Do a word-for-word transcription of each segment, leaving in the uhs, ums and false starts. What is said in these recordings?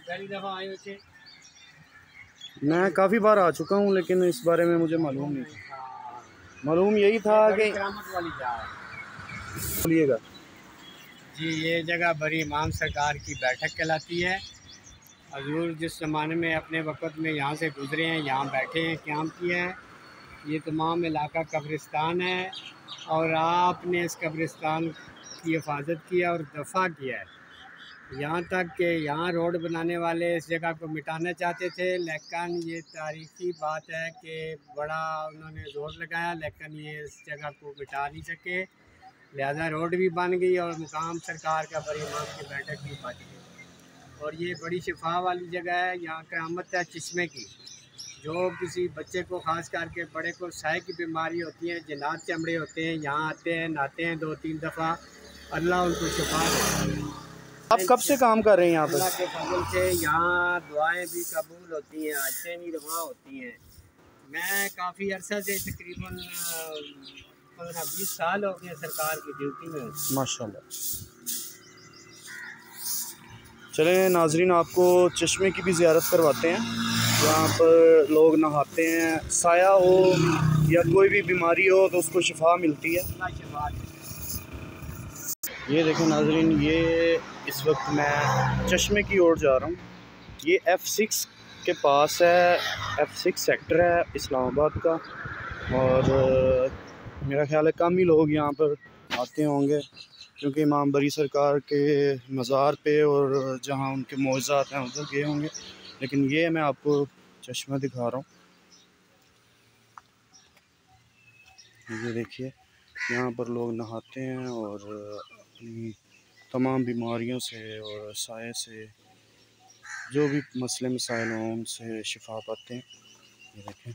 पहली दफ़ा आए थे? मैं काफ़ी बार आ चुका हूँ लेकिन इस बारे में मुझे मालूम नहीं था। मालूम यही था कि करामत वाली जगह बोलिएगा जी, ये जगह बड़ी इमाम सरकार की बैठक कहलाती है। हजूर जिस ज़माने में अपने वक़्त में यहाँ से गुज़रे हैं, यहाँ बैठे हैं, क़याम किया है। ये तमाम इलाका कब्रिस्तान है और आपने इस कब्रिस्तान की हिफाजत किया और दफ़ा किया है। यहाँ तक कि यहाँ रोड बनाने वाले इस जगह को मिटाना चाहते थे, लेकिन ये तारीख़ी बात है कि बड़ा उन्होंने ज़ोर लगाया, लेकिन ये इस जगह को मिटा नहीं सके। लिहाजा रोड भी बन गई और मुकाम सरकार का बड़ी इमाम की बैठक भी बच गई। और ये बड़ी शिफा वाली जगह है। यहाँ करामत है चश्मे की। जो किसी बच्चे को ख़ास करके बड़े को साए की बीमारी होती है, जिन्नात चमड़े होते हैं, यहाँ आते हैं, नहाते हैं दो तीन दफ़ा, अल्लाह उनको शिफा देता है। आप कब से काम कर रहे हैं यहाँ पर? अल्लाह के फजल से यहाँ दुआएं भी कबूल होती हैं, आयतें भी रवा होती हैं। मैं काफ़ी अरसा से तकरीबन पंद्रह बीस साल हो गए सरकार की ड्यूटी में। माशाल्लाह। चले नाजरीन, आपको चश्मे की भी ज़ियारत करवाते हैं। यहाँ पर लोग नहाते हैं, साया हो या कोई भी बीमारी हो तो उसको शिफा मिलती है। ये देखें नाजरीन, ये इस वक्त मैं चश्मे की ओर जा रहा हूँ। ये एफ़ सिक्स के पास है, एफ़ सिक्स सेक्टर है इस्लामाबाद का। और मेरा ख़्याल है कम ही लोग यहाँ पर आते होंगे क्योंकि इमाम बरी सरकार के मज़ार पे और जहाँ उनके मौज़ात हैं उधर गए होंगे। लेकिन ये मैं आपको चश्मा दिखा रहा हूँ। ये देखिए, यहाँ पर लोग नहाते हैं और अपनी तमाम बीमारियों से और साए से जो भी मसले मसाइल हों उनसे शिफा पाते हैं। ये देखें,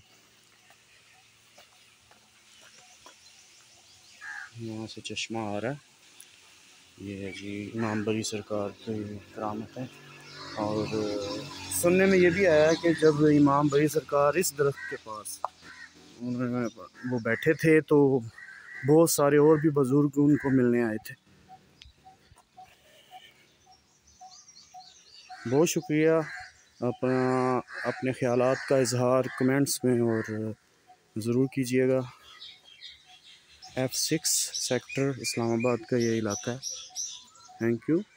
यहाँ से चश्मा आ रहा है। ये जी इमाम बरी सरकार की करामत है। और सुनने में ये भी आया है कि जब इमाम बरी सरकार इस दरख्त के पास उन्होंने वो बैठे थे तो बहुत सारे और भी बुज़ुर्ग उनको मिलने आए थे। बहुत शुक्रिया। अपना अपने ख़यालात का इजहार कमेंट्स में और ज़रूर कीजिएगा। एफ़ सिक्स सेक्टर इस्लामाबाद का ये इलाका है। Thank you.